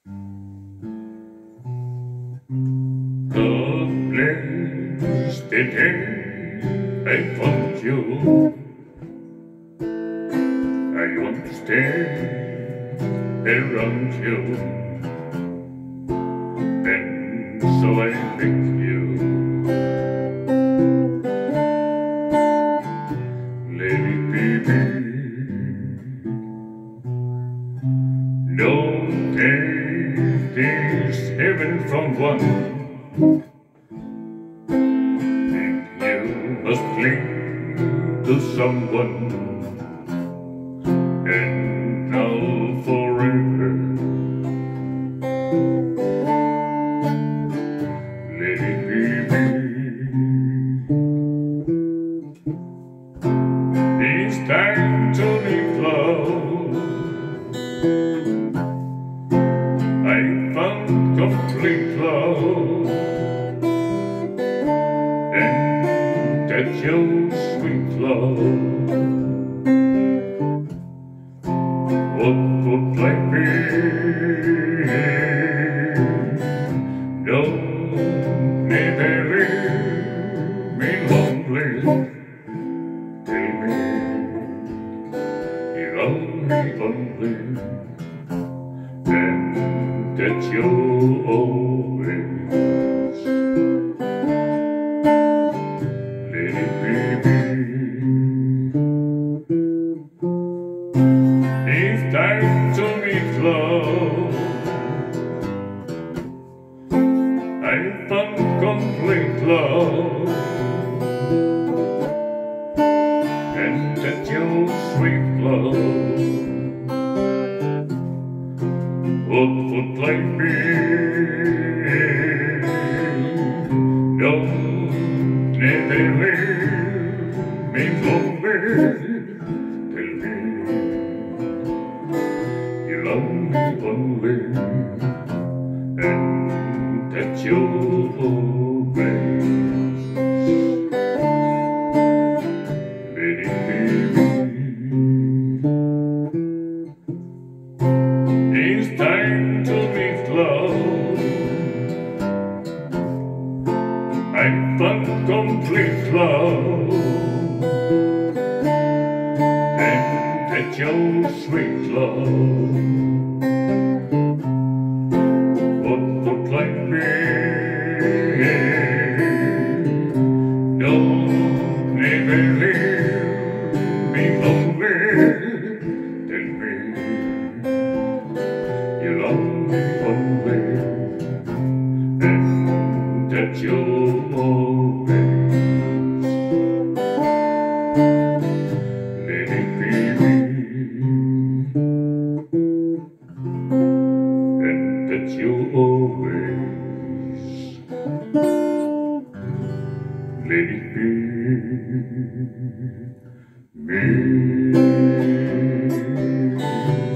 God bless the day I found you. I want to stay around you, and so I pick you. Let it be me. Don't take this heaven from one. You must cling to someone, and now forever. Let it be me. It's time to leave love. I found complete love, and that's your sweet love. What would life be? Don't never leave me lonely. Tell me you love me only, and that you always. Let it be me. It's time to meet love. I found complete love, and that's your sweet love. What would life be? Don't never leave me lonely. Tell me you love me only, and that you always. Let it be me. It's time to meet love. I found complete love, and that's your sweet love. What would life be? Don't never leave me lonely. Tell me you love me only, and that you always. Let it be me, and that you always. Let it be me.